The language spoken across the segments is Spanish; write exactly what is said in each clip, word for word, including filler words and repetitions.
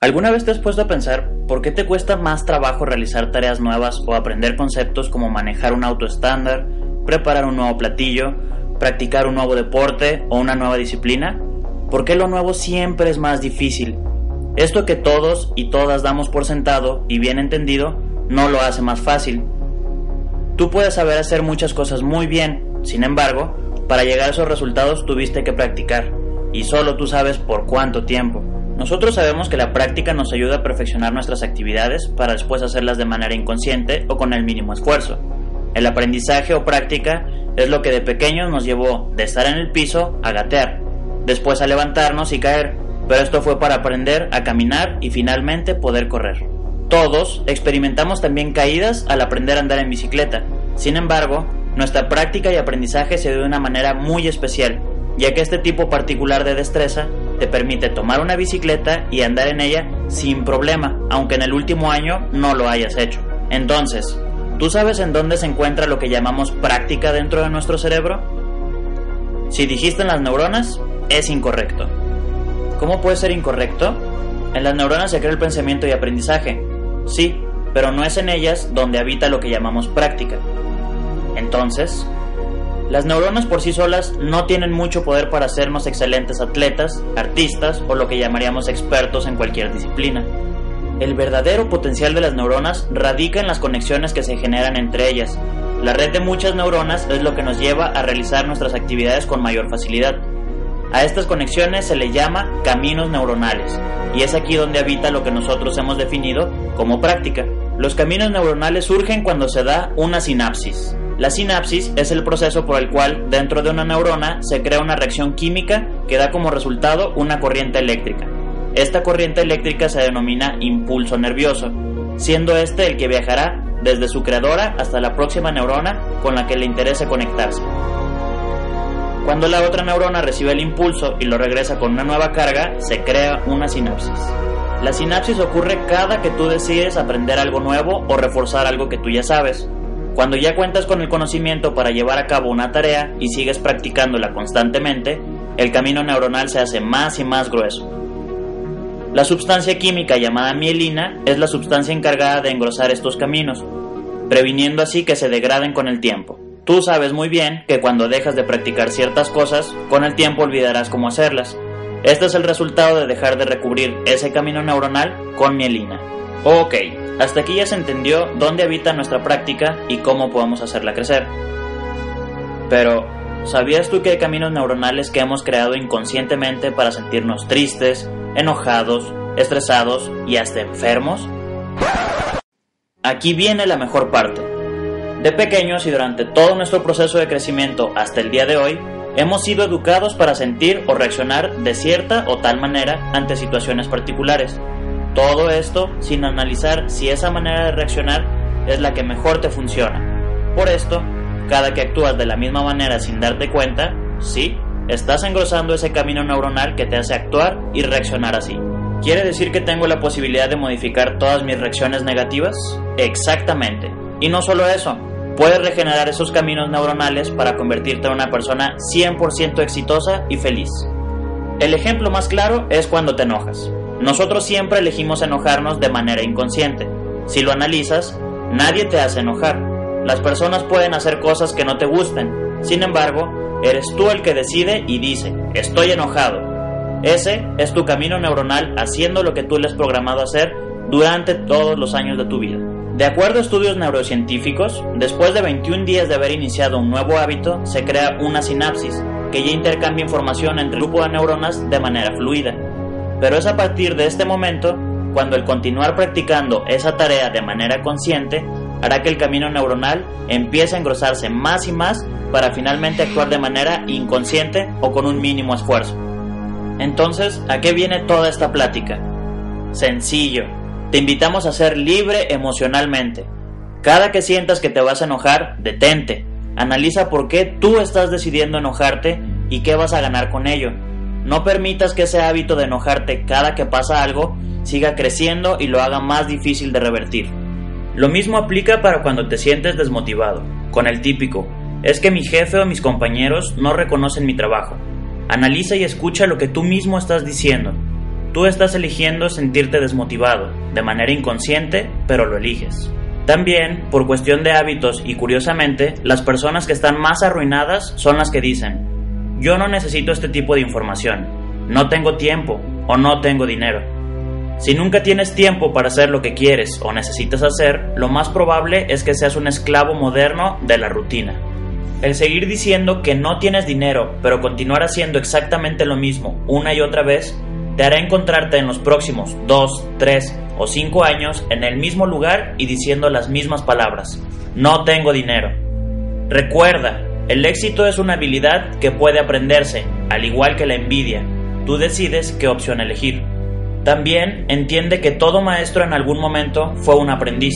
¿Alguna vez te has puesto a pensar por qué te cuesta más trabajo realizar tareas nuevas o aprender conceptos como manejar un auto estándar, preparar un nuevo platillo, practicar un nuevo deporte o una nueva disciplina? ¿Por qué lo nuevo siempre es más difícil? Esto que todos y todas damos por sentado y bien entendido no lo hace más fácil. Tú puedes saber hacer muchas cosas muy bien, sin embargo, para llegar a esos resultados tuviste que practicar, y solo tú sabes por cuánto tiempo. Nosotros sabemos que la práctica nos ayuda a perfeccionar nuestras actividades para después hacerlas de manera inconsciente o con el mínimo esfuerzo. El aprendizaje o práctica es lo que de pequeños nos llevó de estar en el piso a gatear, después a levantarnos y caer, pero esto fue para aprender a caminar y finalmente poder correr. Todos experimentamos también caídas al aprender a andar en bicicleta. Sin embargo, nuestra práctica y aprendizaje se dio de una manera muy especial, ya que este tipo particular de destreza te permite tomar una bicicleta y andar en ella sin problema, aunque en el último año no lo hayas hecho. Entonces, ¿tú sabes en dónde se encuentra lo que llamamos práctica dentro de nuestro cerebro? Si dijiste en las neuronas, es incorrecto. ¿Cómo puede ser incorrecto? En las neuronas se crea el pensamiento y aprendizaje. Sí, pero no es en ellas donde habita lo que llamamos práctica. Entonces, las neuronas por sí solas no tienen mucho poder para hacernos excelentes atletas, artistas o lo que llamaríamos expertos en cualquier disciplina. El verdadero potencial de las neuronas radica en las conexiones que se generan entre ellas. La red de muchas neuronas es lo que nos lleva a realizar nuestras actividades con mayor facilidad. A estas conexiones se le llama caminos neuronales, y es aquí donde habita lo que nosotros hemos definido como práctica. Los caminos neuronales surgen cuando se da una sinapsis. La sinapsis es el proceso por el cual dentro de una neurona se crea una reacción química que da como resultado una corriente eléctrica. Esta corriente eléctrica se denomina impulso nervioso, siendo este el que viajará desde su creadora hasta la próxima neurona con la que le interese conectarse. Cuando la otra neurona recibe el impulso y lo regresa con una nueva carga, se crea una sinapsis. La sinapsis ocurre cada que tú decides aprender algo nuevo o reforzar algo que tú ya sabes. Cuando ya cuentas con el conocimiento para llevar a cabo una tarea y sigues practicándola constantemente, el camino neuronal se hace más y más grueso. La sustancia química llamada mielina es la sustancia encargada de engrosar estos caminos, previniendo así que se degraden con el tiempo. Tú sabes muy bien que cuando dejas de practicar ciertas cosas, con el tiempo olvidarás cómo hacerlas. Este es el resultado de dejar de recubrir ese camino neuronal con mielina. Ok, hasta aquí ya se entendió dónde habita nuestra práctica y cómo podemos hacerla crecer. Pero, ¿sabías tú que hay caminos neuronales que hemos creado inconscientemente para sentirnos tristes, enojados, estresados y hasta enfermos? Aquí viene la mejor parte. De pequeños y durante todo nuestro proceso de crecimiento hasta el día de hoy, hemos sido educados para sentir o reaccionar de cierta o tal manera ante situaciones particulares. Todo esto sin analizar si esa manera de reaccionar es la que mejor te funciona. Por esto, cada que actúas de la misma manera sin darte cuenta, sí, estás engrosando ese camino neuronal que te hace actuar y reaccionar así. ¿Quiere decir que tengo la posibilidad de modificar todas mis reacciones negativas? Exactamente. Y no solo eso, puedes regenerar esos caminos neuronales para convertirte en una persona cien por ciento exitosa y feliz. El ejemplo más claro es cuando te enojas. Nosotros siempre elegimos enojarnos de manera inconsciente. Si lo analizas, nadie te hace enojar. Las personas pueden hacer cosas que no te gusten. Sin embargo, eres tú el que decide y dice, estoy enojado. Ese es tu camino neuronal haciendo lo que tú le has programado a hacer durante todos los años de tu vida. De acuerdo a estudios neurocientíficos, después de veintiún días de haber iniciado un nuevo hábito, se crea una sinapsis, que ya intercambia información entre el grupo de neuronas de manera fluida. Pero es a partir de este momento cuando el continuar practicando esa tarea de manera consciente hará que el camino neuronal empiece a engrosarse más y más para finalmente actuar de manera inconsciente o con un mínimo esfuerzo. Entonces, ¿a qué viene toda esta plática? Sencillo, te invitamos a ser libre emocionalmente. Cada que sientas que te vas a enojar, detente, analiza por qué tú estás decidiendo enojarte y qué vas a ganar con ello. No permitas que ese hábito de enojarte cada que pasa algo siga creciendo y lo haga más difícil de revertir. Lo mismo aplica para cuando te sientes desmotivado, con el típico, es que mi jefe o mis compañeros no reconocen mi trabajo. Analiza y escucha lo que tú mismo estás diciendo. tú estás eligiendo sentirte desmotivado, de manera inconsciente, pero lo eliges. También, por cuestión de hábitos y curiosamente, las personas que están más arruinadas son las que dicen: yo no necesito este tipo de información, no tengo tiempo o no tengo dinero. Si nunca tienes tiempo para hacer lo que quieres o necesitas hacer, lo más probable es que seas un esclavo moderno de la rutina. El seguir diciendo que no tienes dinero, pero continuar haciendo exactamente lo mismo una y otra vez, te hará encontrarte en los próximos dos, tres o cinco años en el mismo lugar y diciendo las mismas palabras: no tengo dinero. Recuerda, el éxito es una habilidad que puede aprenderse, al igual que la envidia. Tú decides qué opción elegir. También entiende que todo maestro en algún momento fue un aprendiz.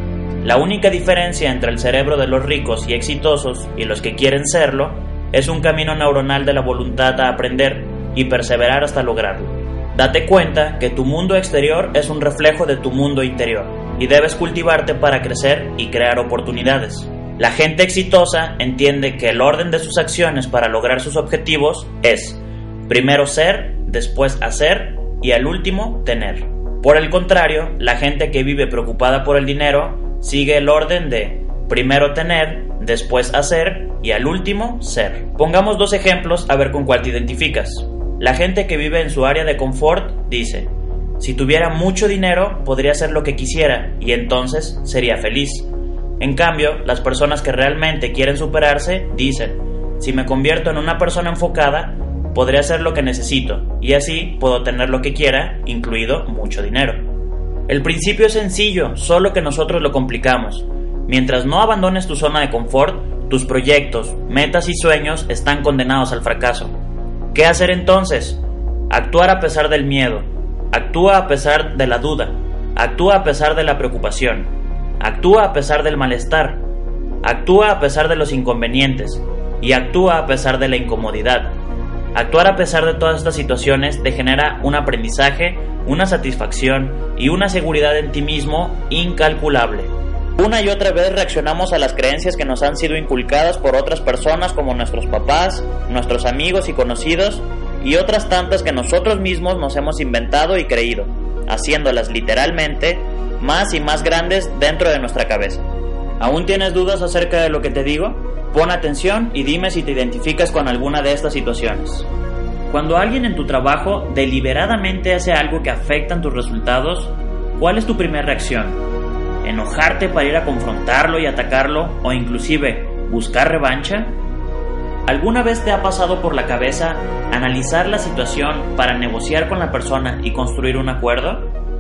La única diferencia entre el cerebro de los ricos y exitosos y los que quieren serlo es un camino neuronal de la voluntad a aprender y perseverar hasta lograrlo. Date cuenta que tu mundo exterior es un reflejo de tu mundo interior y debes cultivarte para crecer y crear oportunidades. La gente exitosa entiende que el orden de sus acciones para lograr sus objetivos es primero ser, después hacer y al último tener. Por el contrario, la gente que vive preocupada por el dinero sigue el orden de primero tener, después hacer y al último ser. Pongamos dos ejemplos a ver con cuál te identificas. La gente que vive en su área de confort dice: si tuviera mucho dinero podría hacer lo que quisiera y entonces sería feliz. En cambio, las personas que realmente quieren superarse dicen: si me convierto en una persona enfocada, podré hacer lo que necesito y así puedo tener lo que quiera, incluido mucho dinero. El principio es sencillo, solo que nosotros lo complicamos. Mientras no abandones tu zona de confort, tus proyectos, metas y sueños están condenados al fracaso. ¿Qué hacer entonces? Actuar a pesar del miedo, actúa a pesar de la duda, actúa a pesar de la preocupación, actúa a pesar del malestar, actúa a pesar de los inconvenientes y actúa a pesar de la incomodidad. Actuar a pesar de todas estas situaciones te genera un aprendizaje, una satisfacción y una seguridad en ti mismo incalculable. Una y otra vez reaccionamos a las creencias que nos han sido inculcadas por otras personas como nuestros papás, nuestros amigos y conocidos y otras tantas que nosotros mismos nos hemos inventado y creído, haciéndolas literalmente más y más grandes dentro de nuestra cabeza. ¿Aún tienes dudas acerca de lo que te digo? Pon atención y dime si te identificas con alguna de estas situaciones. Cuando alguien en tu trabajo deliberadamente hace algo que afecta tus resultados, ¿cuál es tu primera reacción? ¿Enojarte para ir a confrontarlo y atacarlo o inclusive buscar revancha? ¿Alguna vez te ha pasado por la cabeza analizar la situación para negociar con la persona y construir un acuerdo?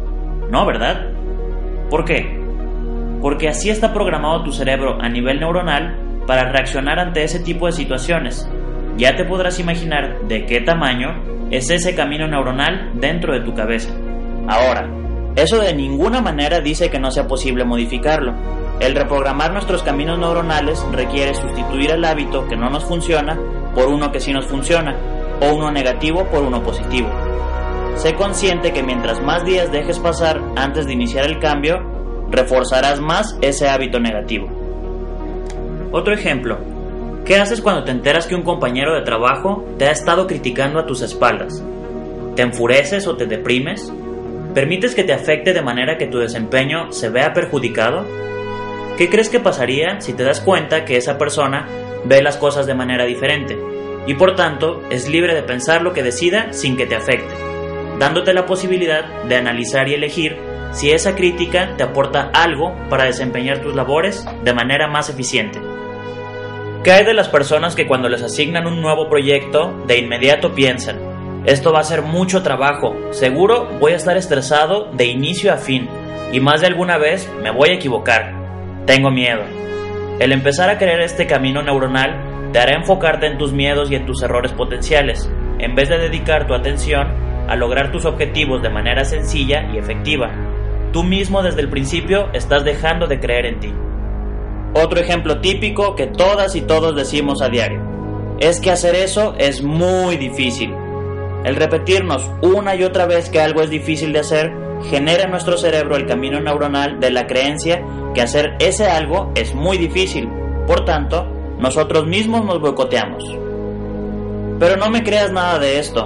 No, ¿verdad? ¿Por qué? Porque así está programado tu cerebro a nivel neuronal para reaccionar ante ese tipo de situaciones. Ya te podrás imaginar de qué tamaño es ese camino neuronal dentro de tu cabeza. Ahora, eso de ninguna manera dice que no sea posible modificarlo. El reprogramar nuestros caminos neuronales requiere sustituir el hábito que no nos funciona por uno que sí nos funciona, o uno negativo por uno positivo. Sé consciente que mientras más días dejes pasar antes de iniciar el cambio, reforzarás más ese hábito negativo. Otro ejemplo: ¿qué haces cuando te enteras que un compañero de trabajo te ha estado criticando a tus espaldas? ¿Te enfureces o te deprimes? ¿Permites que te afecte de manera que tu desempeño se vea perjudicado? ¿Qué crees que pasaría si te das cuenta que esa persona ve las cosas de manera diferente y por tanto es libre de pensar lo que decida sin que te afecte, dándote la posibilidad de analizar y elegir si esa crítica te aporta algo para desempeñar tus labores de manera más eficiente? ¿Qué hay de las personas que cuando les asignan un nuevo proyecto de inmediato piensan: esto va a ser mucho trabajo, seguro voy a estar estresado de inicio a fin y más de alguna vez me voy a equivocar, tengo miedo? El empezar a creer este camino neuronal te hará enfocarte en tus miedos y en tus errores potenciales, en vez de dedicar tu atención a lograr tus objetivos de manera sencilla y efectiva. Tú mismo desde el principio estás dejando de creer en ti. Otro ejemplo típico que todas y todos decimos a diario es que hacer eso es muy difícil. El repetirnos una y otra vez que algo es difícil de hacer genera en nuestro cerebro el camino neuronal de la creencia que hacer ese algo es muy difícil. Por tanto, nosotros mismos nos boicoteamos. Pero no me creas nada de esto.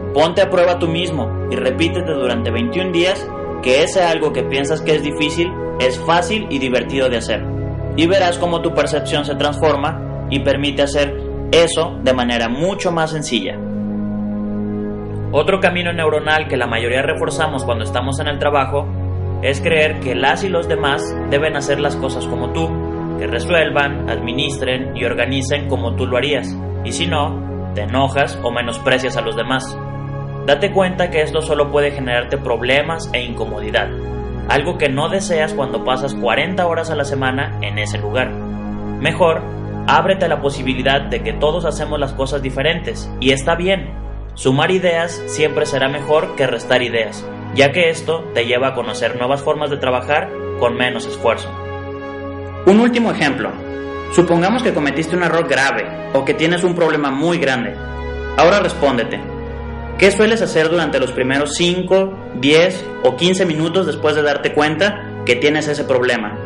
ponte a prueba tú mismo y repítete durante veintiún días que ese algo que piensas que es difícil es fácil y divertido de hacer. Y verás cómo tu percepción se transforma y permite hacer eso de manera mucho más sencilla. Otro camino neuronal que la mayoría reforzamos cuando estamos en el trabajo es creer que las y los demás deben hacer las cosas como tú, que resuelvan, administren y organicen como tú lo harías, y si no, te enojas o menosprecias a los demás. Date cuenta que esto solo puede generarte problemas e incomodidad, algo que no deseas cuando pasas cuarenta horas a la semana en ese lugar. Mejor, ábrete a la posibilidad de que todos hacemos las cosas diferentes, y está bien. Sumar ideas siempre será mejor que restar ideas, ya que esto te lleva a conocer nuevas formas de trabajar con menos esfuerzo. Un último ejemplo. Supongamos que cometiste un error grave o que tienes un problema muy grande. Ahora respóndete. ¿Qué sueles hacer durante los primeros cinco, diez o quince minutos después de darte cuenta que tienes ese problema?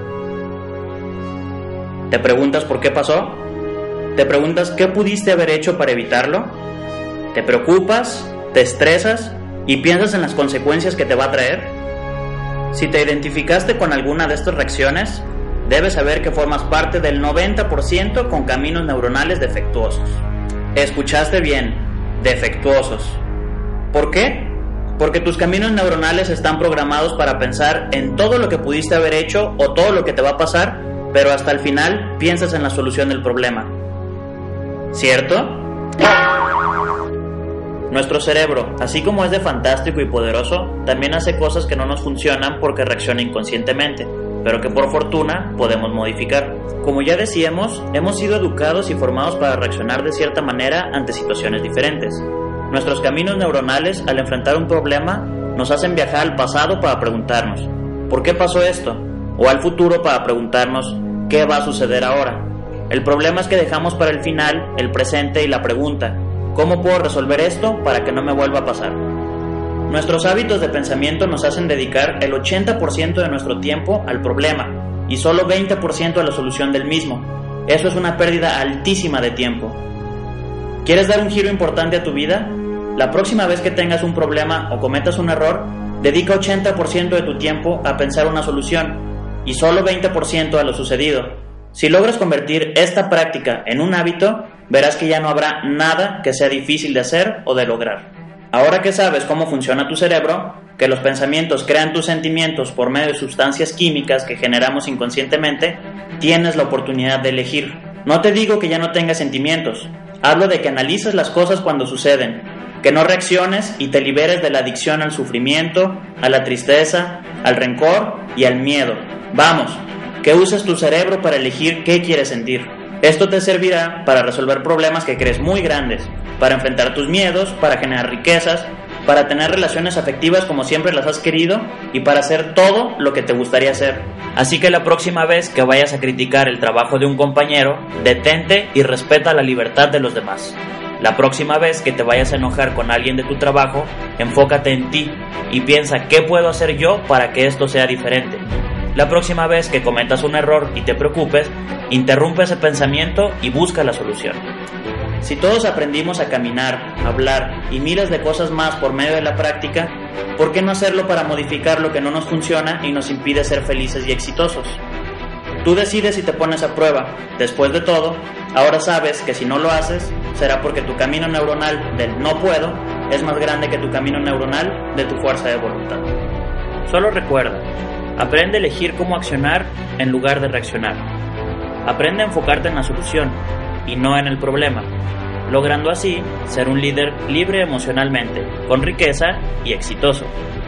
¿Te preguntas por qué pasó? ¿Te preguntas qué pudiste haber hecho para evitarlo? ¿Te preocupas? ¿Te estresas? ¿Y piensas en las consecuencias que te va a traer? Si te identificaste con alguna de estas reacciones, debes saber que formas parte del noventa por ciento con caminos neuronales defectuosos. Escuchaste bien, defectuosos. ¿Por qué? Porque tus caminos neuronales están programados para pensar en todo lo que pudiste haber hecho o todo lo que te va a pasar, pero hasta el final piensas en la solución del problema. ¿Cierto? Nuestro cerebro, así como es de fantástico y poderoso, también hace cosas que no nos funcionan porque reacciona inconscientemente, pero que por fortuna podemos modificar. Como ya decíamos, hemos sido educados y formados para reaccionar de cierta manera ante situaciones diferentes. Nuestros caminos neuronales, al enfrentar un problema, nos hacen viajar al pasado para preguntarnos ¿por qué pasó esto? O al futuro para preguntarnos ¿qué va a suceder ahora? El problema es que dejamos para el final el presente y la pregunta ¿cómo puedo resolver esto para que no me vuelva a pasar? Nuestros hábitos de pensamiento nos hacen dedicar el ochenta por ciento de nuestro tiempo al problema y solo veinte por ciento a la solución del mismo. Eso es una pérdida altísima de tiempo. ¿Quieres dar un giro importante a tu vida? La próxima vez que tengas un problema o cometas un error, dedica ochenta por ciento de tu tiempo a pensar una solución y solo veinte por ciento a lo sucedido. Si logras convertir esta práctica en un hábito, verás que ya no habrá nada que sea difícil de hacer o de lograr. Ahora que sabes cómo funciona tu cerebro, que los pensamientos crean tus sentimientos por medio de sustancias químicas que generamos inconscientemente, tienes la oportunidad de elegir. No te digo que ya no tengas sentimientos, hablo de que analices las cosas cuando suceden, que no reacciones y te liberes de la adicción al sufrimiento, a la tristeza, al rencor y al miedo. Vamos, que uses tu cerebro para elegir qué quieres sentir. Esto te servirá para resolver problemas que crees muy grandes, para enfrentar tus miedos, para generar riquezas, para tener relaciones afectivas como siempre las has querido y para hacer todo lo que te gustaría hacer. Así que la próxima vez que vayas a criticar el trabajo de un compañero, detente y respeta la libertad de los demás. La próxima vez que te vayas a enojar con alguien de tu trabajo, enfócate en ti y piensa qué puedo hacer yo para que esto sea diferente. La próxima vez que cometas un error y te preocupes, interrumpe ese pensamiento y busca la solución. Si todos aprendimos a caminar, hablar y miles de cosas más por medio de la práctica, ¿por qué no hacerlo para modificar lo que no nos funciona y nos impide ser felices y exitosos? Tú decides si te pones a prueba. Después de todo, ahora sabes que si no lo haces, será porque tu camino neuronal del no puedo es más grande que tu camino neuronal de tu fuerza de voluntad. Solo recuerda, aprende a elegir cómo accionar en lugar de reaccionar. Aprende a enfocarte en la solución y no en el problema, logrando así ser un líder libre emocionalmente, con riqueza y exitoso.